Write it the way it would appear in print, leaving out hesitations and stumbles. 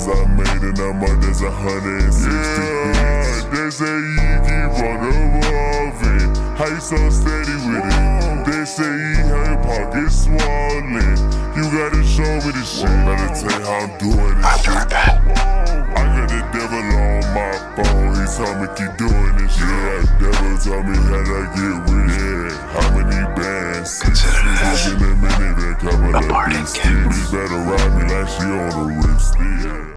dollars I made in a month, that's 160 bits. They say you keep on evolving. How you so steady with it? They say you have your pockets swollen. You gotta show me the shit. Better tell you how I'm doing this shit. I got the devil on my phone. He told me keep doing this shit. The devil told me how to get rich. How many bands? 6 in a minute, a couple of beats. You better ride me like she on a whip stick.